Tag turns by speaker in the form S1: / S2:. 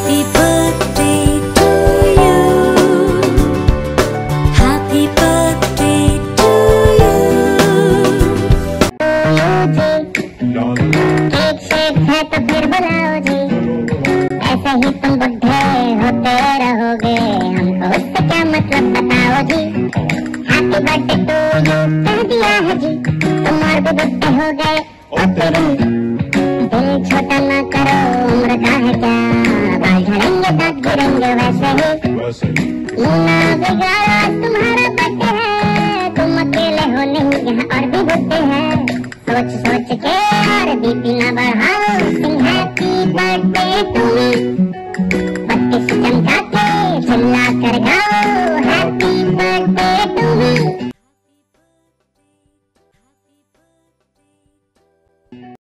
S1: Happy birthday to you. Happy birthday to you.
S2: Cake shake है तो फिर बुलाओ जी, ऐसे ही तुम बुढ़े होते रहोगे, हमको उससे क्या मतलब बताओ जी। हैप्पी बर्थडे टू यू कह दिया है जी, तुम और भी बुढ़े हो गए और फिर दिल छोटा ना करो, उम्र का है क्या, बाल झड़ेंगे दांत गिरेंगे वैसे ही। ना बिगाड़ा तुम्हारा बर्थडे है, तुम अकेले हो नहीं यहाँ और भी बुढ़े हैं, सोच सोच के और बीपी ना बढ़ाओ, sing happy birthday to me, बत्ती से चमका के चिल्ला कर गाओ।